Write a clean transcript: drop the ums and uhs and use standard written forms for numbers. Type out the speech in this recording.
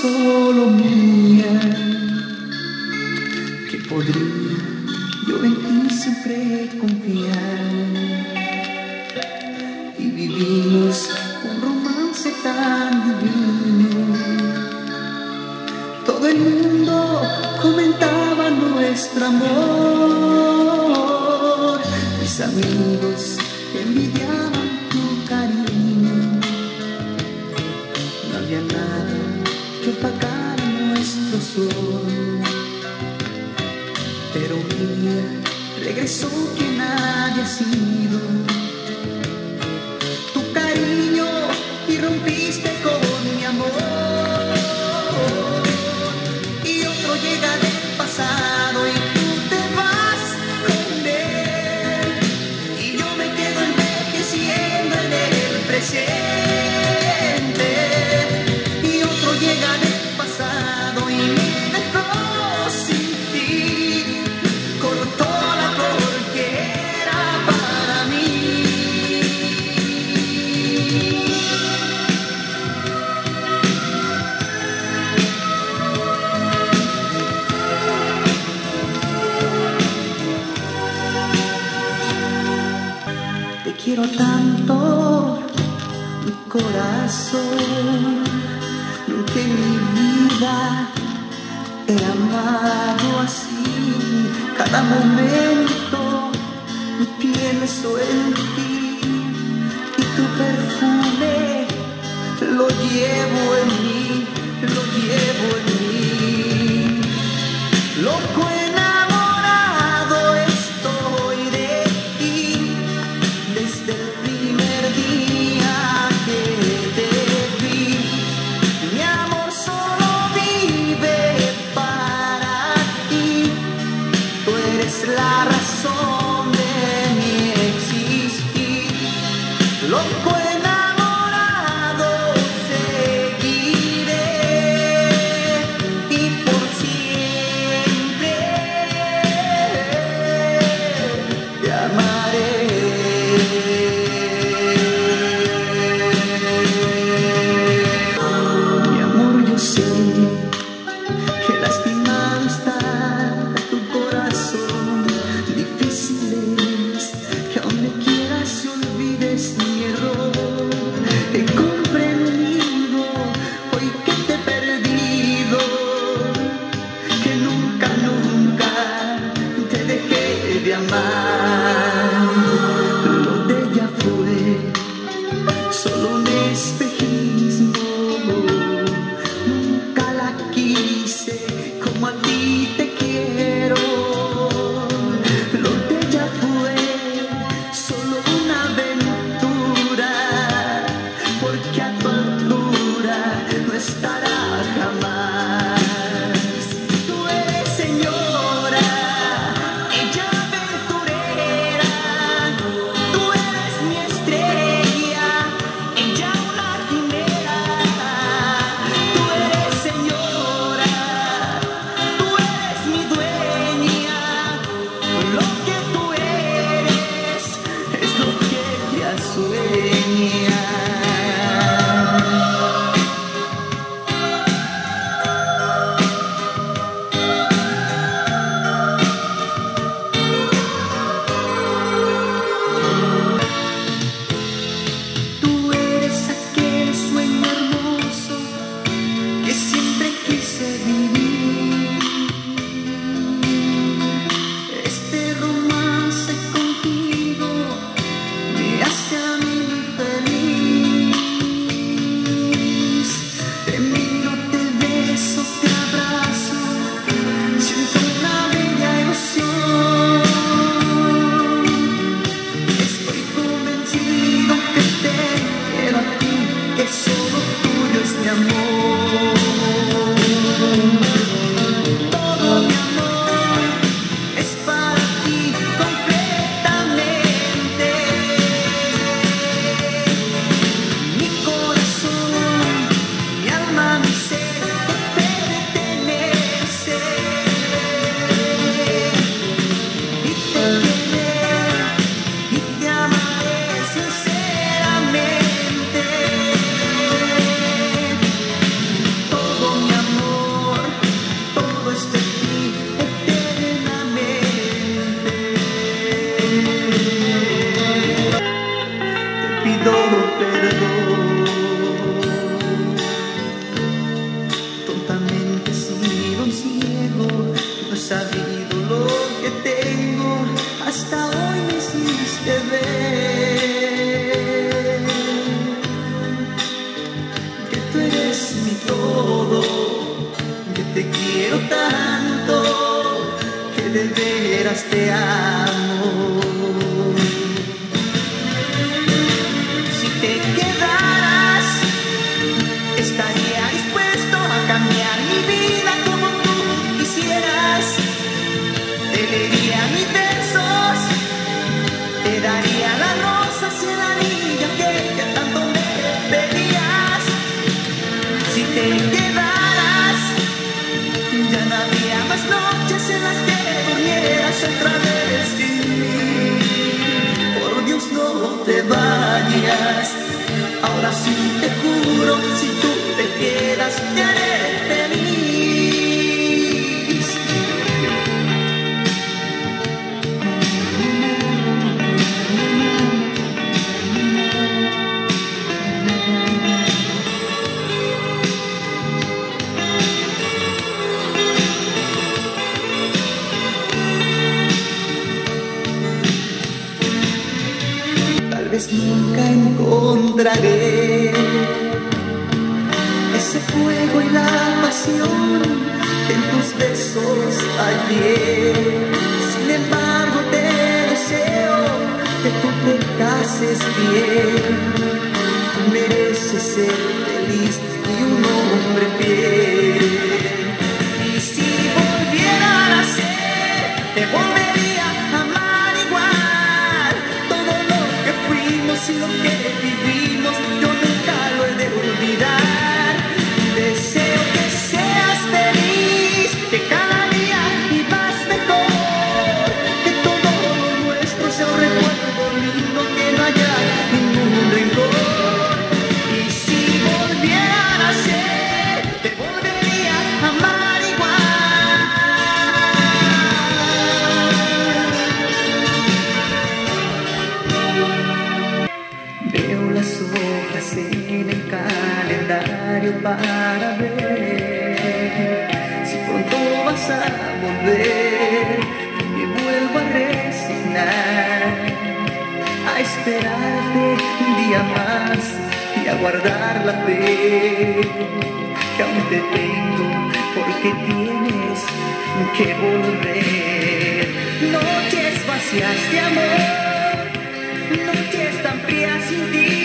solo mía, que podría yo en ti siempre confiar. Y vivimos un romance tan divino. Todo el mundo comentaba nuestro amor. Mis amigos envidiaban tu cariño. No había nada que opacara nuestro sol. Pero un día regresó quien había sido tu cariño y rompiste con mi amor. Y otro llega del pasado y tú te vas con él. Y yo me quedo envejeciendo en el presente. Y otro llega del pasado y me dejó sin ti. Cortó la flor que era para mí. Te quiero tanto, mi corazón, nunca en mi vida he amado así. Cada momento pienso en ti y tu perfume lo llevo en mí, lo llevo en mí. Loco enamorado estoy de ti desde el primer día que te vi. Mi amor solo vive para ti. Tú eres la razón de mi existir. Loco enamorado seguiré dijeras te amo. Si te quedaras, estaría dispuesto a cambiar mi vida como tú quisieras. Te leería mis versos, te daría las rosas y el anillo que tanto me pedías. Si te quedaras, ya no habría más noches en las que durmieras otra vez sin mí. Por Dios, no te vayas. Ahora sí te juro, si tú te quedas, te haré feliz. Tal vez nunca encontraré ese fuego y la pasión que en tus besos hallé. Sin embargo te deseo que tú te cases bien. Tú mereces ser feliz y un hombre fiel. Y si volviera a nacer, te volvería a amar igual. Todo lo que fuimos y lo que vivimos, yo nunca lo he de olvidar. Deseo que seas feliz, que cada día vivas mejor, que todo lo nuestro sea un recuerdo lindo, que no haya ningún rencor. Y si volviera a nacer, te volvería a amar igual. Veo las hojas en el calendario para ver si pronto vas a volver. Me vuelvo a resignar a esperarte un día más y a guardar la fe que aún te tengo, porque tienes que volver. Noches vacías de amor, noches tan frías sin ti.